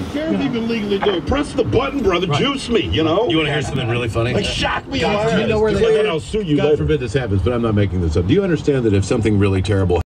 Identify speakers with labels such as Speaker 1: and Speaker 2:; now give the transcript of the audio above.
Speaker 1: care if you can legally do it. Press the button, brother. Right. Juice me, you know?
Speaker 2: You want to hear something really funny?
Speaker 1: Like, shock me.
Speaker 3: You know where they
Speaker 1: I'll sue you
Speaker 3: God
Speaker 1: later.
Speaker 3: forbid this happens, but I'm not making this up. Do you understand that if something really terrible